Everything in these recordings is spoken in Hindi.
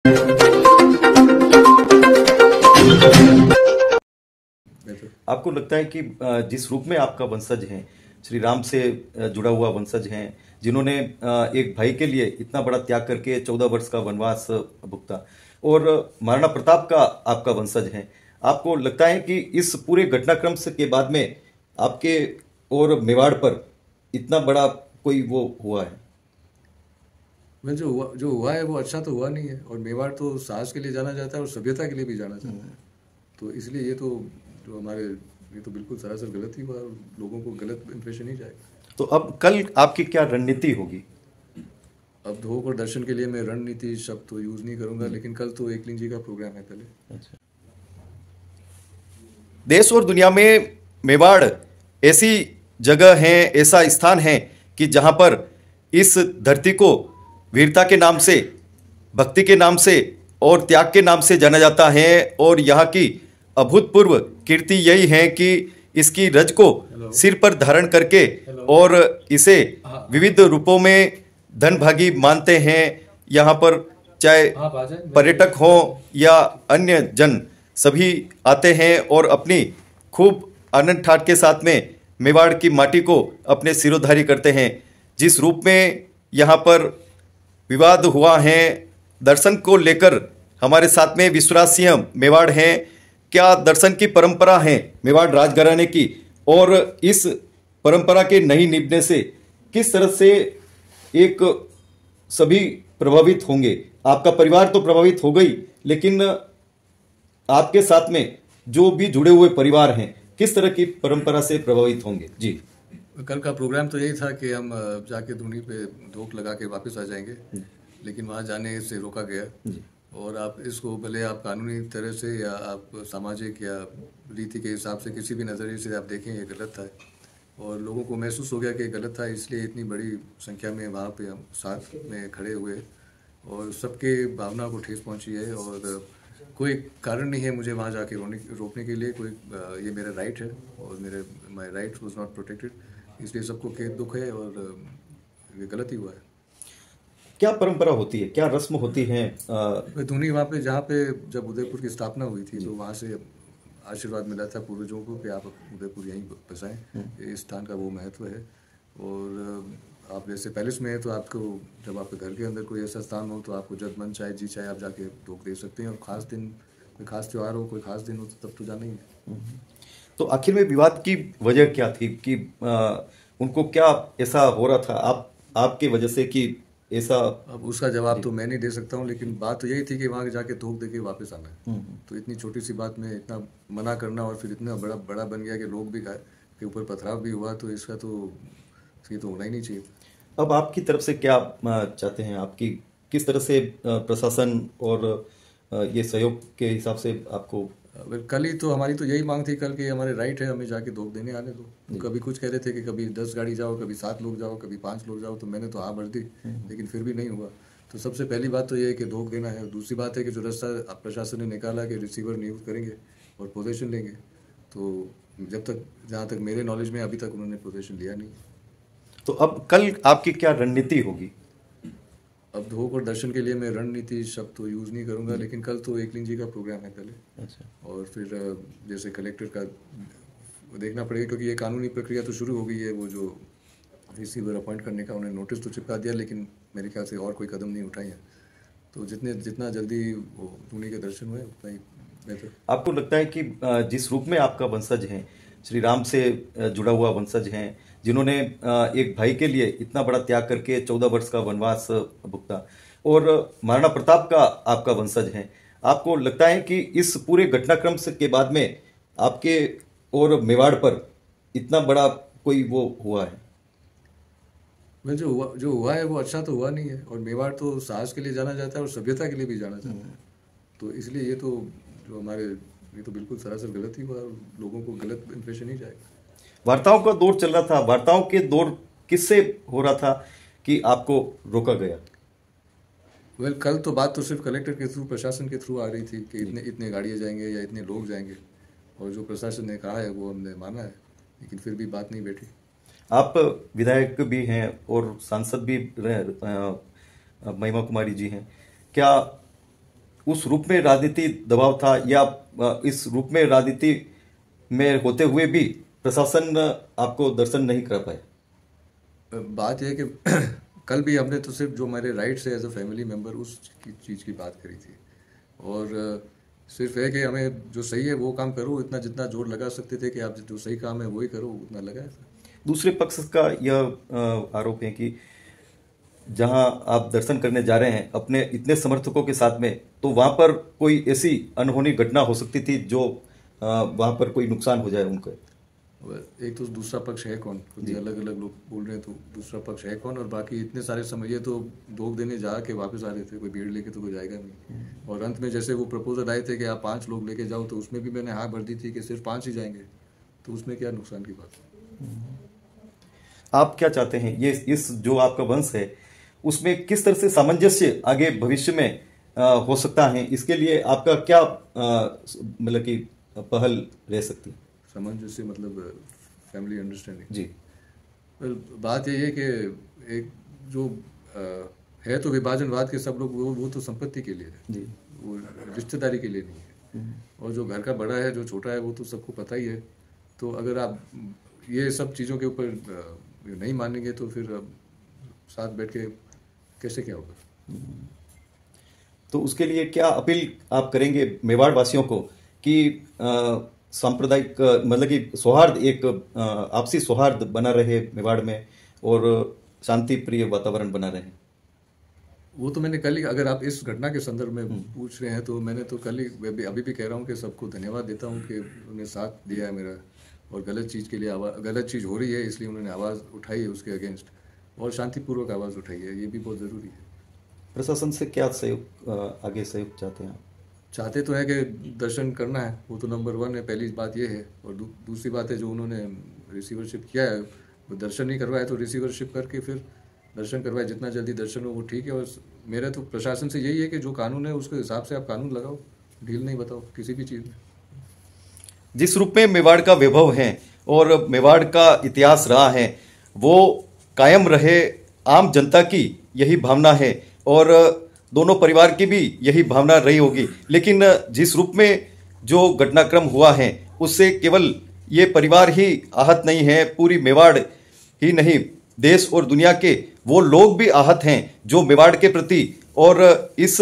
आपको लगता है कि जिस रूप में आपका वंशज है, श्री राम से जुड़ा हुआ वंशज हैं, जिन्होंने एक भाई के लिए इतना बड़ा त्याग करके 14 वर्ष का वनवास भुगता, और महाराणा प्रताप का आपका वंशज है, आपको लगता है कि इस पूरे घटनाक्रम से के बाद में आपके और मेवाड़ पर इतना बड़ा कोई वो हुआ है? मैं जो हुआ है वो अच्छा तो हुआ नहीं है। और मेवाड़ तो साहस के लिए जाना जाता है और सभ्यता के लिए भी जाना जाता है। तो इसलिए ये तो जो हमारे ये तो बिल्कुल सरासर गलत ही हुआ और लोगों को गलत इंप्रेशन ही जाएगा। तो अब कल आपकी क्या रणनीति होगी? अब धोख और दर्शन के लिए मैं रणनीति शब्द तो यूज़ नहीं करूंगा, लेकिन कल तो एकलिंग जी का प्रोग्राम है पहले। अच्छा। देश और दुनिया में मेवाड़ ऐसी जगह है, ऐसा स्थान है कि जहां पर इस धरती को वीरता के नाम से, भक्ति के नाम से और त्याग के नाम से जाना जाता है। और यहाँ की अभूतपूर्व कीर्ति यही है कि इसकी रज को सिर पर धारण करके और इसे विविध रूपों में धनभागी मानते हैं। यहाँ पर चाहे पर्यटक हो या अन्य जन सभी आते हैं और अपनी खूब आनंद ठाट के साथ में मेवाड़ की माटी को अपने सिरोधारी करते हैं। जिस रूप में यहाँ पर विवाद हुआ है दर्शन को लेकर, हमारे साथ में विश्वराज सिंह मेवाड़ हैं। क्या दर्शन की परंपरा है मेवाड़ राजघराने की, और इस परंपरा के नहीं निभने से किस तरह से एक सभी प्रभावित होंगे? आपका परिवार तो प्रभावित हो गई, लेकिन आपके साथ में जो भी जुड़े हुए परिवार हैं किस तरह की परंपरा से प्रभावित होंगे? जी, कल का प्रोग्राम तो यही था कि हम जाके धूनी पे धोख लगा के वापस आ जाएंगे, लेकिन वहाँ जाने से रोका गया। और आप इसको भले आप कानूनी तरह से या आप सामाजिक या रीति के हिसाब से किसी भी नज़रिए से आप देखें, ये गलत था। और लोगों को महसूस हो गया कि गलत था, इसलिए इतनी बड़ी संख्या में वहाँ पे हम साथ में खड़े हुए और सबके भावना को ठेस पहुँची है। और कोई कारण नहीं है मुझे वहाँ जाके रोकने के लिए। कोई ये मेरा राइट है और my right was not protected, इसलिए सबको खेद दुख है और ये गलत ही हुआ है। क्या परंपरा होती है, क्या रस्म होती है? धूनी वहाँ पे जहाँ पे जब उदयपुर की स्थापना हुई थी तो वहाँ से आशीर्वाद मिला था पूर्वजों को कि आप उदयपुर यहीं बसाएं, इस स्थान का वो महत्व है। और आप जैसे पैलेस में है तो आपको जब आपके घर के अंदर कोई ऐसा स्थान हो तो आपको जब मन चाहे जी चाहे आप जाके धोख दे सकते हैं। और खास दिन, कोई खास त्यौहार हो, कोई खास दिन हो तो तब तो जाना ही है। तो आखिर में विवाद की वजह क्या थी कि उनको क्या ऐसा हो रहा था आपके वजह से कि ऐसा? अब उसका जवाब तो मैं नहीं दे सकता हूँ, लेकिन बात तो यही थी कि वहाँ जाके धोख दे के वापस आना है। तो इतनी छोटी सी बात में इतना मना करना और फिर इतना बड़ा बन गया कि लोग भी के ऊपर पथराव भी हुआ, तो इसका तो ये तो होना ही नहीं चाहिए। अब आपकी तरफ से क्या चाहते हैं? आपकी किस तरह से प्रशासन और ये सहयोग के हिसाब से आपको? कल ही तो हमारी तो यही मांग थी कल कि हमारे राइट है, हमें जाके धोख देने आने दो। कभी कुछ कह रहे थे कि कभी 10 गाड़ी जाओ, कभी 7 लोग जाओ, कभी 5 लोग जाओ, तो मैंने तो हाँ भर दी, लेकिन फिर भी नहीं हुआ। तो सबसे पहली बात तो ये है कि धोख देना है। दूसरी बात है कि जो रास्ता प्रशासन ने निकाला कि रिसीवर नियुक्त करेंगे और पोजीशन लेंगे, तो जब तक जहाँ तक मेरे नॉलेज में अभी तक उन्होंने पोजीशन लिया नहीं। तो अब कल आपकी क्या रणनीति होगी? अब धोख और दर्शन के लिए मैं रणनीति शब्द तो यूज़ नहीं करूंगा, लेकिन कल तो एकलिंग जी का प्रोग्राम है पहले। अच्छा। और फिर जैसे कलेक्टर का देखना पड़ेगा, क्योंकि ये कानूनी प्रक्रिया तो शुरू हो गई है। वो जो रिसीवर अपॉइंट करने का उन्हें नोटिस तो चिपका दिया, लेकिन मेरे ख्याल से और कोई कदम नहीं उठाए हैं। तो जितना जल्दी वो धूनी के दर्शन हुए उतना ही बेहतर। आपको लगता है कि जिस रूप में आपका वंशज है, श्री राम से जुड़ा हुआ वंशज हैं, जिन्होंने एक भाई के लिए इतना बड़ा त्याग करके 14 वर्ष का वनवास भुगता, और महाराणा प्रताप का आपका वंशज है, आपको लगता है कि इस पूरे घटनाक्रम से के बाद में आपके और मेवाड़ पर इतना बड़ा कोई वो हुआ है? मैं जो हुआ है वो अच्छा तो हुआ नहीं है। और मेवाड़ तो साहस के लिए जाना जाता है और सभ्यता के लिए भी जाना जाता है। तो इसलिए ये तो जो हमारे ये तो बिल्कुल सरासर गलत ही हुआ और लोगों को गलत इंप्रेशन ही जाएगा। वार्ताओं का दौर चल रहा था, वार्ताओं के दौर किससे हो रहा था कि आपको रोका गया? कल तो बात तो सिर्फ कलेक्टर के थ्रू, प्रशासन के थ्रू आ रही थी कि इतने गाड़ियाँ जाएंगे या इतने लोग जाएंगे, और जो प्रशासन ने कहा है वो हमने माना है, लेकिन फिर भी बात नहीं बैठी। आप विधायक भी हैं और सांसद भी महिमा कुमारी जी हैं, क्या उस रूप में राजनीति दबाव था, या इस रूप में राजनीति में होते हुए भी प्रशासन आपको दर्शन नहीं कर पाया? बात यह है कि कल भी हमने तो सिर्फ जो हमारे राइट्स है एज अ फैमिली मेम्बर उस चीज़ की बात करी थी, और सिर्फ है कि हमें जो सही है वो काम करो, इतना जितना जोर लगा सकते थे कि आप जो सही काम है वही करो, उतना लगाया था। दूसरे पक्ष का यह आरोप है कि जहां आप दर्शन करने जा रहे हैं अपने इतने समर्थकों के साथ में, तो वहां पर कोई ऐसी अनहोनी घटना हो सकती थी जो वहां पर कोई नुकसान हो जाए उनको। एक तो दूसरा पक्ष है कौन, अलग अलग लोग बोल रहे हैं, तो दूसरा पक्ष है कौन? और बाकी इतने सारे समझिए तो 2 देने जा के वापस आ रहे थे, कोई भीड़ लेके तो कोई जाएगा नहीं। और अंत में जैसे वो प्रपोजल आए थे कि आप 5 लोग लेके जाओ, तो उसमें भी मैंने हाँ भर दी थी कि सिर्फ 5 ही जाएंगे, तो उसमें क्या नुकसान की बात है। आप क्या चाहते हैं, ये इस जो आपका वंश है उसमें किस तरह से सामंजस्य आगे भविष्य में हो सकता है, इसके लिए आपका क्या मतलब कि पहल रह सकती है? सामंजस्य मतलब फैमिली अंडरस्टैंडिंग जी। बात यही है कि एक जो है तो विभाजनवाद के सब लोग वो तो संपत्ति के लिए है जी, वो रिश्तेदारी के लिए नहीं है। और जो घर का बड़ा है जो छोटा है वो तो सबको पता ही है। तो अगर आप ये सब चीज़ों के ऊपर नहीं मानेंगे तो फिर साथ बैठ के कैसे क्या होगा? तो उसके लिए क्या अपील आप करेंगे मेवाड़ वासियों को कि सांप्रदायिक मतलब कि सौहार्द, एक आपसी सौहार्द बना रहे मेवाड़ में और शांति प्रिय वातावरण बना रहे? वो तो मैंने कल ही, अगर आप इस घटना के संदर्भ में पूछ रहे हैं तो मैंने तो कल ही अभी भी कह रहा हूँ कि सबको धन्यवाद देता हूँ कि उन्होंने साथ दिया है मेरा, और गलत चीज़ के लिए गलत चीज़ हो रही है इसलिए उन्होंने आवाज़ उठाई है उसके अगेंस्ट, और शांतिपूर्वक आवाज़ उठाई है, ये भी बहुत ज़रूरी है। प्रशासन से क्या सहयोग, आगे सहयोग चाहते हैं आप? चाहते तो है कि दर्शन करना है, वो तो नंबर 1 है, पहली बात ये है। और दूसरी बात है जो उन्होंने रिसीवरशिप किया है, वो दर्शन नहीं करवाया तो रिसीवरशिप करके फिर दर्शन करवाए, जितना जल्दी दर्शन हो वो ठीक है। और मेरा तो प्रशासन से यही है कि जो कानून है उसके हिसाब से आप कानून लगाओ, ढील नहीं बताओ किसी भी चीज़ में। जिस रूप में मेवाड़ का वैभव है और मेवाड़ का इतिहास रहा है वो कायम रहे, आम जनता की यही भावना है और दोनों परिवार की भी यही भावना रही होगी। लेकिन जिस रूप में जो घटनाक्रम हुआ है उससे केवल ये परिवार ही आहत नहीं है, पूरी मेवाड़ ही नहीं, देश और दुनिया के वो लोग भी आहत हैं जो मेवाड़ के प्रति और इस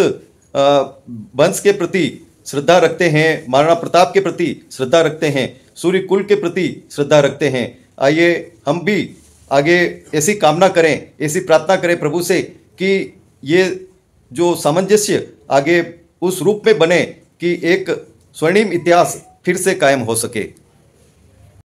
वंश के प्रति श्रद्धा रखते हैं, महाराणा प्रताप के प्रति श्रद्धा रखते हैं, सूर्य कुल के प्रति श्रद्धा रखते हैं। आइए हम भी आगे ऐसी कामना करें, ऐसी प्रार्थना करें प्रभु से कि ये जो सामंजस्य आगे उस रूप में बने कि एक स्वर्णिम इतिहास फिर से कायम हो सके।